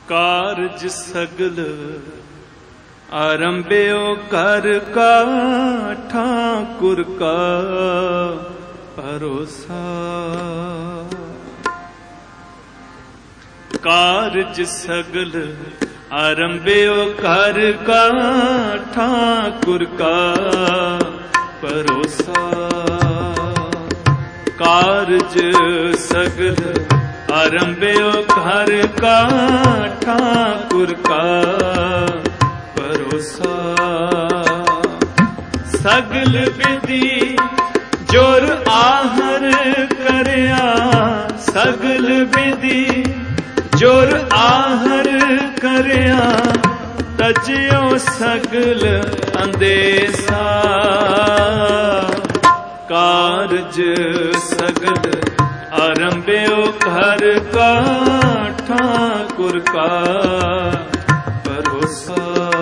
कारज सगल आरंभ्यो कर का ठाकुर का भरोसा। कारज सगल आरंभ्यो कर का ठाकुर का भरोसा। कारज सगल आरंभ्यो कर का ठाकुर का भरोसा। सगल विधि जोर आहर करया। सगल विधि जोर आहर करया। तजयो सगल अंदेसा। कारज सगल आरंभ्यो घर का ठाकुर का भरोसा।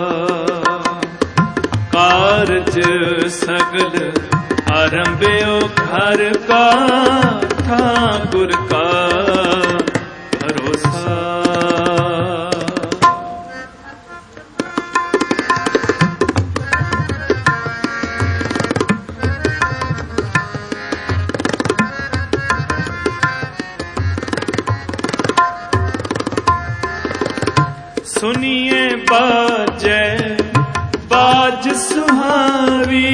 कारज सगल आरंभ्यो घर का ठाकुर का भरोसा। सुनिए बाजे बाज सुहावी।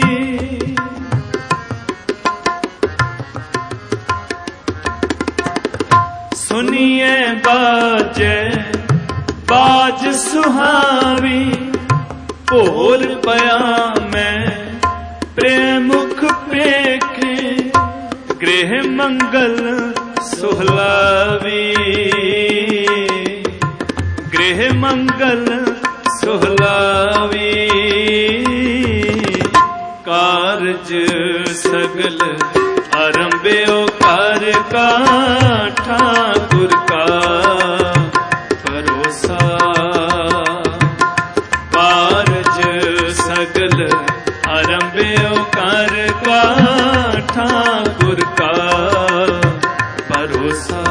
सुनिए बाजे बाज सुहावी। भोल पया मैं प्रेमुख पेखे। गृह मंगल सुहलावी। गृह मंगल सुहलावी। कारज सगल आरंभ्यो कर का ठाकुर का भरोसा। कारज सगल आरंभ्यो कर का ठाकुर का भरोसा।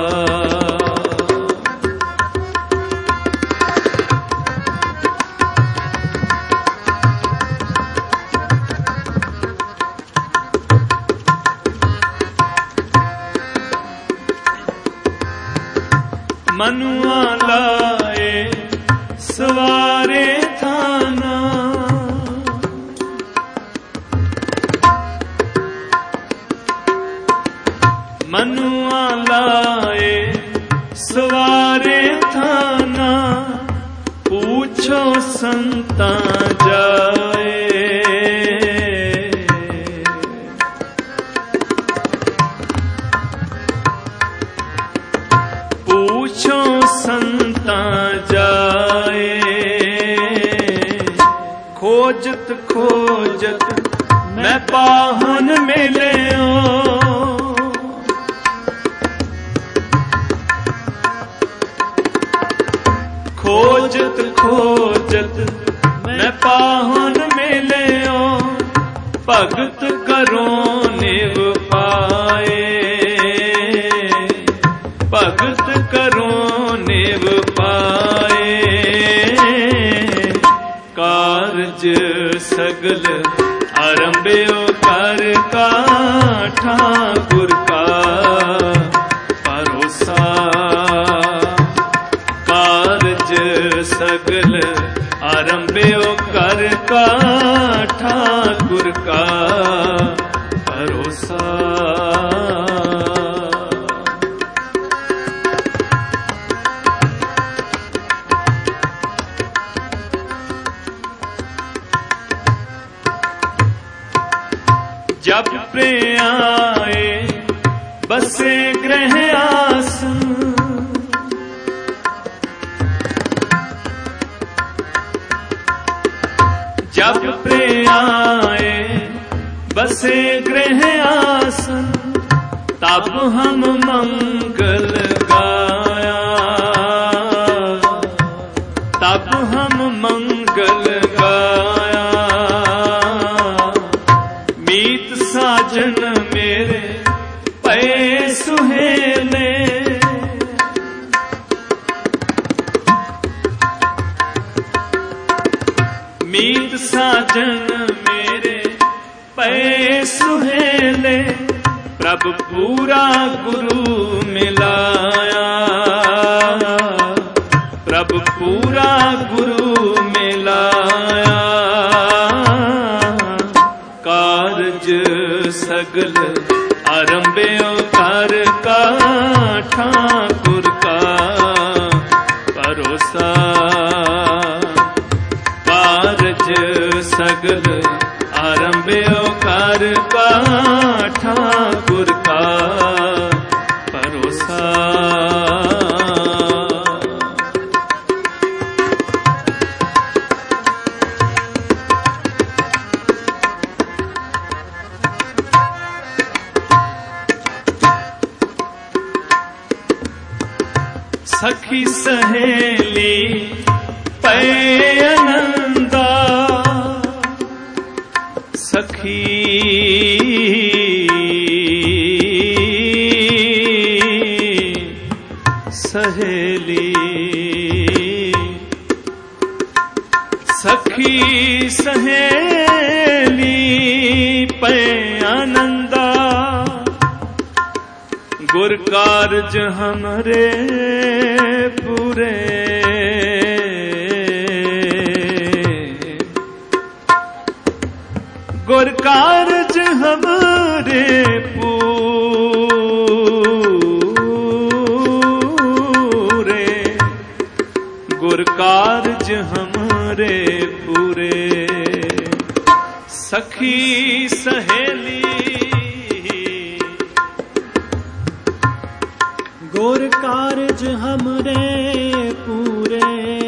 मनुआ लाए सवारे थाना। मनुआ लाए सवारे थाना। पूछो संता जाए। पूछो संता जाए। खोजत खोजत मैं पाहन मिले। खोजत खोजत मैं पाहन मिले। भगत करो निव पाए। भगत करो निव पाए। कारज सगल आरंभ्यो कर का ठाकुर का भरोसा। कारज सगल आरंभ्यो कर का ठाकुर का भरोसा। जब प्रेम आए बसे ग्रह आसन। जब प्रेम आए बसे ग्रह आसन। तब हम मंगल गाया। तब हम मंगल गाया। मीत साजन मेरे पे सुहेले। मीत साजन मेरे पए सुहेले, प्रभ पूरा गुरु मिलाया, प्रभ पूरा गुरु मिलाया। कारज सगल आरंभ्यो कर का, ठाकुर का भरोसा। कारज सगल आरंभ्यो कर का, ठाकुर का भरोसा। सखी सहेली पै आनंदा, सखी सहेली, सखी सहेली पै आनंदा। गुर कारज हमरे पूरे, गुर कारज हमरे पूरे, गुर कारज हमरे पूरे। सखी सहेली गुर कारज हमरे पूरे,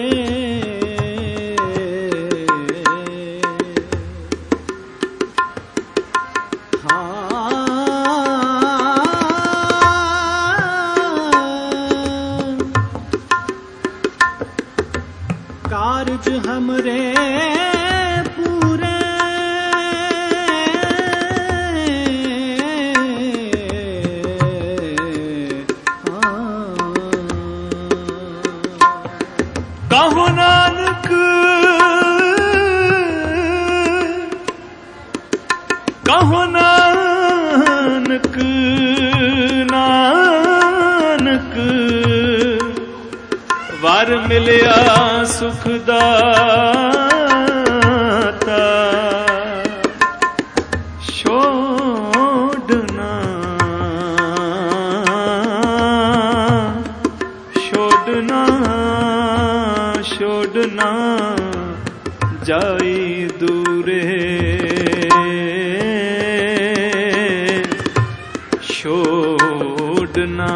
कारज हमरे पूरे। कहो नानक, कहो नानक, नानक वर मिलिया सुख दाता। छोड़ना छोड़ना छोड़ना जाई दूरे, छोड़ना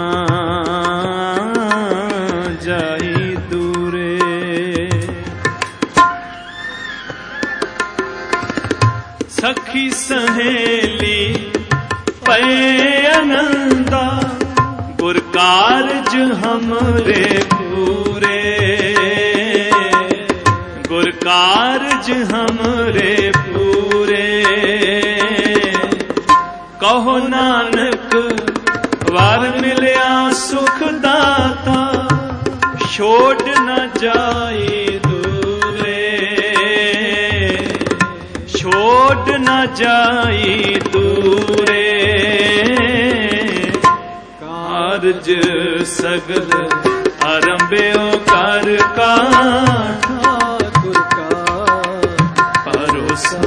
जाई दूरे। सखी सहेली पै आनंदा, गुर कारज हमरे पूरे, गुर कारज हमरे पूरे। कहो नानक वार मिलिया सुख दाता, छोड़ न जाए दूरे, छोड़ न जाए दूरे। कारज सगल आरंभ्यो कर का, ठाकुर का भरोसा।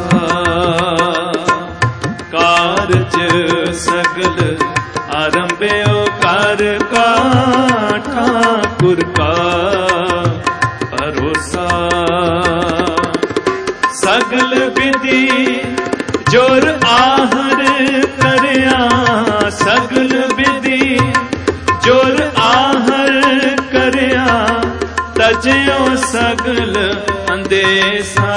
कारज सगल आरंभ्यो कर का, ठाकुर का भरोसा। सगल विधि जोर आहर करया, सगल विधि जोर आहर करया। तजयो सगल अंदेसा,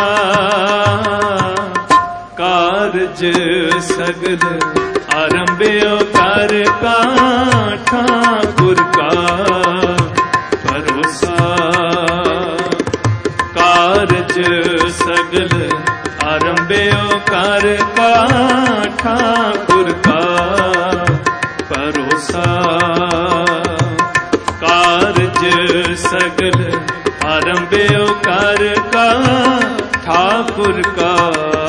कारज सगल आरंभ्यो कर का, ठाकुर का भरोसा। कारज सगल आरंभ्यो कर का, ठाकुर का भरोसा। कारज सगल आरंभ्यो कर का, ठाकुर का